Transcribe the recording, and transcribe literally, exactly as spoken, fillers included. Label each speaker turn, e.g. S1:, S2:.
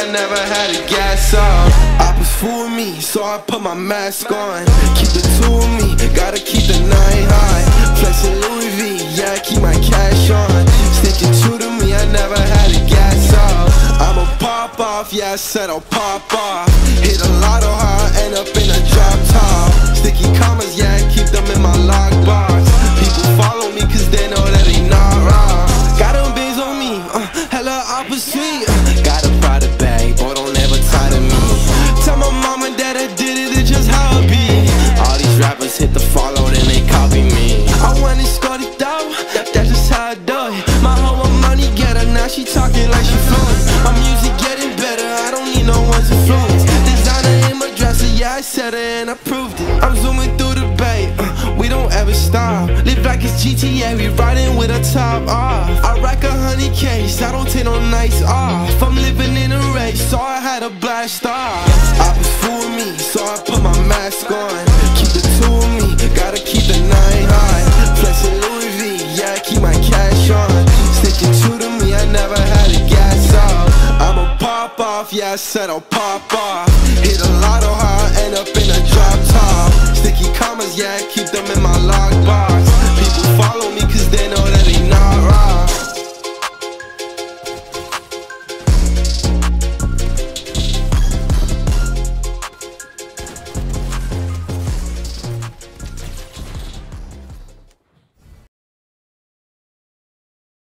S1: never had a gas off. Oppas fool me, so I put my mask on. Keep the two of me, gotta keep the nine high. Flexing Louis V, yeah, I keep my cash on. Sticking true to me, I never had a gas off. I'ma pop off, yeah, I said I'll pop off. Hit a lotto high, end up in a drop top. Sticky commas, yeah, I keep them in my lockbox. People follow me cause they know that they not wrong. Got them bins on me, uh, hella opposite. uh, Got a private bag, boy, don't ever tie to me. Tell my mom and dad I did it, it's just how it be. All these rappers hit the follow, then they copy me. I went and scored it though, that's just how I do it. My hoe a money getter, now she talking like she fluent. My music getting better, I don't need no one's influence. Designer in my dresser, yeah, I said it and I proved it. I'm zooming through the bay, uh, we don't ever stop. Live like it's G T A, we riding with a top off. I rack a honey case, I don't take no nights off. I'm living in a race, so I had a blast off. Oppas fool me, so I put my mask on. Keep the two of me, gotta keep the nine high. Flexing Louis V, yeah, I keep my cash on. Sticking true to me, I never had a gas off. I'ma pop off, yeah, I said I'll pop off. Hit a lotto high, end up in a drop top. Sticky commas, yeah, I keep them